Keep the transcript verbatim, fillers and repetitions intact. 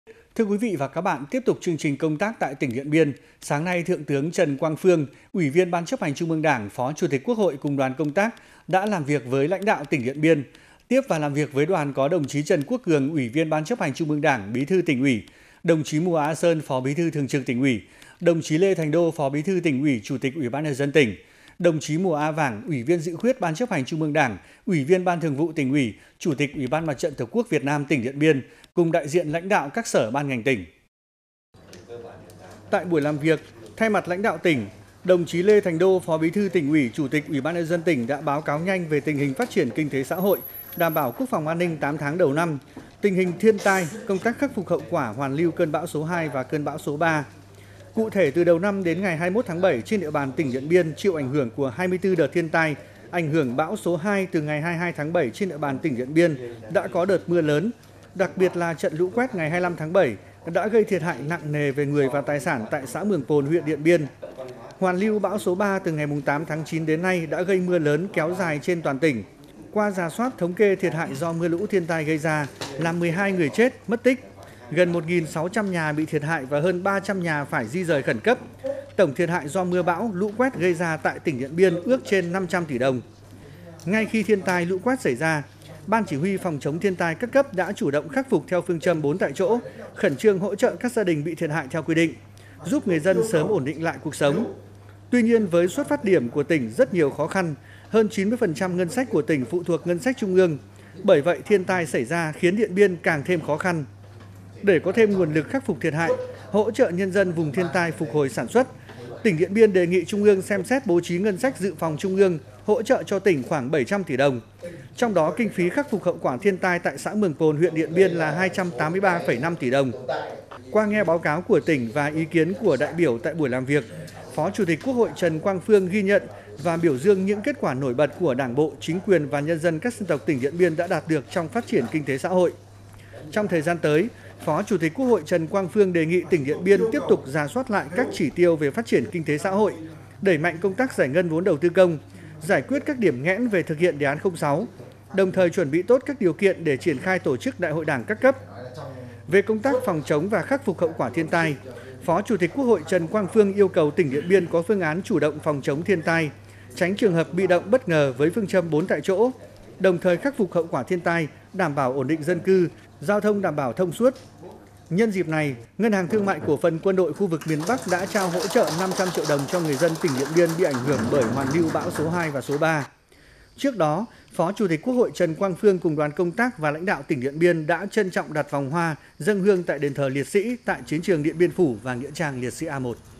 Thưa quý vị và các bạn, tiếp tục chương trình công tác tại tỉnh Điện Biên, sáng nay Thượng tướng Trần Quang Phương, Ủy viên Ban chấp hành Trung ương Đảng, Phó Chủ tịch Quốc hội cùng đoàn công tác đã làm việc với lãnh đạo tỉnh Điện Biên. Tiếp và làm việc với đoàn có đồng chí Trần Quốc Cường, Ủy viên Ban chấp hành Trung ương Đảng, Bí thư Tỉnh ủy, đồng chí Mùa Á Sơn, Phó Bí thư Thường trực Tỉnh ủy, đồng chí Lê Thành Đô, Phó Bí thư Tỉnh ủy, Chủ tịch Ủy ban nhân dân tỉnh, đồng chí Mùa A Vàng, Ủy viên dự khuyết Ban chấp hành Trung ương Đảng, Ủy viên Ban Thường vụ Tỉnh ủy, Chủ tịch Ủy ban Mặt trận Tổ quốc Việt Nam tỉnh Điện Biên cùng đại diện lãnh đạo các sở ban ngành tỉnh. Tại buổi làm việc, thay mặt lãnh đạo tỉnh, đồng chí Lê Thành Đô, Phó Bí thư Tỉnh ủy, Chủ tịch Ủy ban nhân dân tỉnh đã báo cáo nhanh về tình hình phát triển kinh tế xã hội, đảm bảo quốc phòng an ninh tám tháng đầu năm, tình hình thiên tai, công tác khắc phục hậu quả hoàn lưu cơn bão số hai và cơn bão số ba. Cụ thể, từ đầu năm đến ngày hai mươi mốt tháng bảy, trên địa bàn tỉnh Điện Biên chịu ảnh hưởng của hai mươi tư đợt thiên tai, ảnh hưởng bão số hai từ ngày hai mươi hai tháng bảy trên địa bàn tỉnh Điện Biên đã có đợt mưa lớn, đặc biệt là trận lũ quét ngày hai mươi lăm tháng bảy đã gây thiệt hại nặng nề về người và tài sản tại xã Mường Pồn, huyện Điện Biên. Hoàn lưu bão số ba từ ngày tám tháng chín đến nay đã gây mưa lớn kéo dài trên toàn tỉnh. Qua rà soát thống kê thiệt hại do mưa lũ thiên tai gây ra là mười hai người chết, mất tích, gần một nghìn sáu trăm nhà bị thiệt hại và hơn ba trăm nhà phải di rời khẩn cấp. Tổng thiệt hại do mưa bão, lũ quét gây ra tại tỉnh Điện Biên ước trên năm trăm tỷ đồng. Ngay khi thiên tai lũ quét xảy ra, Ban Chỉ huy phòng chống thiên tai các cấp đã chủ động khắc phục theo phương châm bốn tại chỗ, khẩn trương hỗ trợ các gia đình bị thiệt hại theo quy định, giúp người dân sớm ổn định lại cuộc sống. Tuy nhiên, với xuất phát điểm của tỉnh rất nhiều khó khăn, hơn chín mươi phần trăm ngân sách của tỉnh phụ thuộc ngân sách trung ương. Bởi vậy, thiên tai xảy ra khiến Điện Biên càng thêm khó khăn. Để có thêm nguồn lực khắc phục thiệt hại, hỗ trợ nhân dân vùng thiên tai phục hồi sản xuất, tỉnh Điện Biên đề nghị Trung ương xem xét bố trí ngân sách dự phòng Trung ương hỗ trợ cho tỉnh khoảng bảy trăm tỷ đồng. Trong đó, kinh phí khắc phục hậu quả thiên tai tại xã Mường Pồn, huyện Điện Biên là hai trăm tám mươi ba phẩy năm tỷ đồng. Qua nghe báo cáo của tỉnh và ý kiến của đại biểu tại buổi làm việc, Phó Chủ tịch Quốc hội Trần Quang Phương ghi nhận và biểu dương những kết quả nổi bật của Đảng bộ, chính quyền và nhân dân các dân tộc tỉnh Điện Biên đã đạt được trong phát triển kinh tế xã hội. Trong thời gian tới, Phó Chủ tịch Quốc hội Trần Quang Phương đề nghị tỉnh Điện Biên tiếp tục rà soát lại các chỉ tiêu về phát triển kinh tế xã hội, đẩy mạnh công tác giải ngân vốn đầu tư công, giải quyết các điểm nghẽn về thực hiện đề án không sáu, đồng thời chuẩn bị tốt các điều kiện để triển khai tổ chức đại hội đảng các cấp. Về công tác phòng chống và khắc phục hậu quả thiên tai, Phó Chủ tịch Quốc hội Trần Quang Phương yêu cầu tỉnh Điện Biên có phương án chủ động phòng chống thiên tai, tránh trường hợp bị động bất ngờ với phương châm bốn tại chỗ, đồng thời khắc phục hậu quả thiên tai, đảm bảo ổn định dân cư, giao thông đảm bảo thông suốt. Nhân dịp này, Ngân hàng Thương mại Cổ phần Quân đội khu vực miền Bắc đã trao hỗ trợ năm trăm triệu đồng cho người dân tỉnh Điện Biên bị ảnh hưởng bởi hoàn lưu bão số hai và số ba. Trước đó, Phó Chủ tịch Quốc hội Trần Quang Phương cùng đoàn công tác và lãnh đạo tỉnh Điện Biên đã trân trọng đặt vòng hoa, dâng hương tại đền thờ liệt sĩ tại chiến trường Điện Biên Phủ và nghĩa trang liệt sĩ A một.